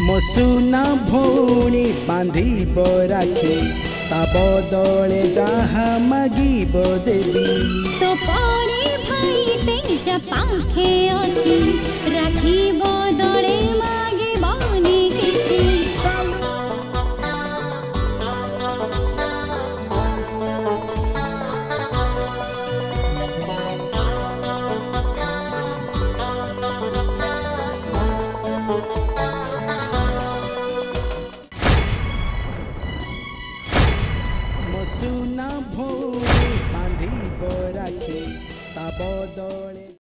मो सुना भौणी बांधिब राखी ता बदले जहा मागिब देवी तो परे भाई टेंजा पाखे अछि